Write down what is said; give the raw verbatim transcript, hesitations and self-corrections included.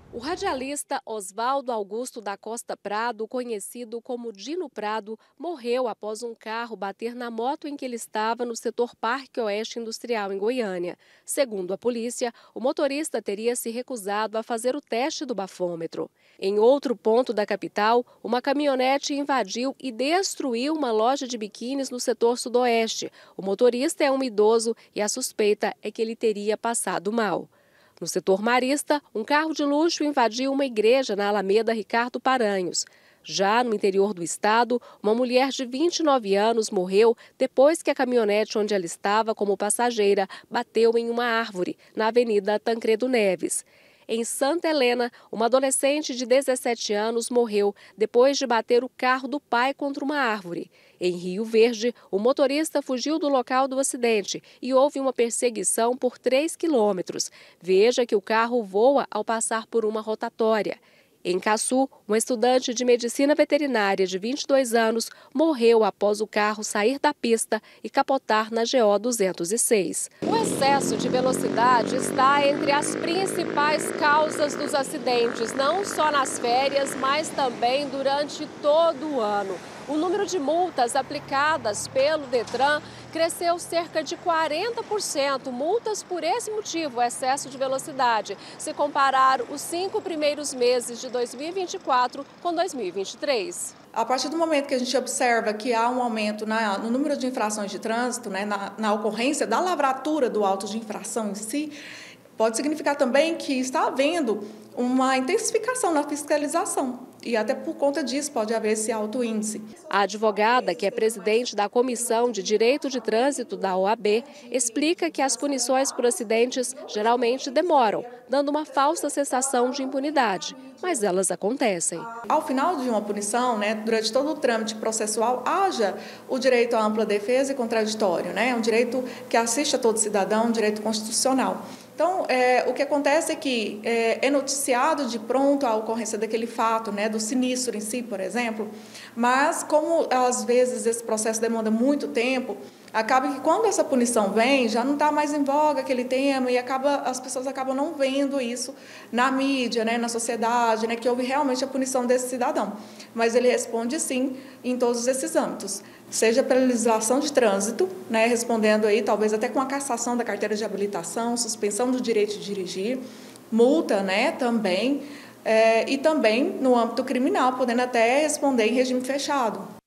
O radialista Oswaldo Augusto da Costa Prado, conhecido como Dino Prado, morreu após um carro bater na moto em que ele estava no setor Parque Oeste Industrial, em Goiânia. Segundo a polícia, o motorista teria se recusado a fazer o teste do bafômetro. Em outro ponto da capital, uma caminhonete invadiu e destruiu uma loja de biquínis no setor sudoeste. O motorista é um idoso e a suspeita é que ele teria passado mal. No setor marista, um carro de luxo invadiu uma igreja na Alameda Ricardo Paranhos. Já no interior do estado, uma mulher de vinte e nove anos morreu depois que a caminhonete onde ela estava como passageira bateu em uma árvore, na Avenida Tancredo Neves. Em Santa Helena, uma adolescente de dezessete anos morreu depois de bater o carro do pai contra uma árvore. Em Rio Verde, o motorista fugiu do local do acidente e houve uma perseguição por três quilômetros. Veja que o carro voa ao passar por uma rotatória. Em Caçu, um estudante de medicina veterinária de vinte e dois anos morreu após o carro sair da pista e capotar na G O duzentos e seis. O excesso de velocidade está entre as principais causas dos acidentes, não só nas férias, mas também durante todo o ano. O número de multas aplicadas pelo Detran cresceu cerca de quarenta por cento, multas por esse motivo, excesso de velocidade, se comparar os cinco primeiros meses de dois mil e vinte e quatro com dois mil e vinte e três. A partir do momento que a gente observa que há um aumento na, no número de infrações de trânsito, né, na, na ocorrência da lavratura do auto de infração em si, pode significar também que está havendo uma intensificação na fiscalização. E até por conta disso pode haver esse alto índice. A advogada, que é presidente da Comissão de Direito de Trânsito da O A B, explica que as punições por acidentes geralmente demoram, dando uma falsa sensação de impunidade, mas elas acontecem. Ao final de uma punição, né, durante todo o trâmite processual, haja o direito à ampla defesa e contraditório, né, é um direito que assiste a todo cidadão, um direito constitucional. Então, é, o que acontece é que é, é noticiado de pronto a ocorrência daquele fato, né, do sinistro em si, por exemplo, mas como às vezes esse processo demanda muito tempo, acaba que quando essa punição vem, já não está mais em voga aquele tema e acaba, as pessoas acabam não vendo isso na mídia, né, na sociedade, né, que houve realmente a punição desse cidadão. Mas ele responde sim em todos esses âmbitos, seja pela legislação de trânsito, né, respondendo aí talvez até com a cassação da carteira de habilitação, suspensão do direito de dirigir, multa, né, também, é, e também no âmbito criminal, podendo até responder em regime fechado.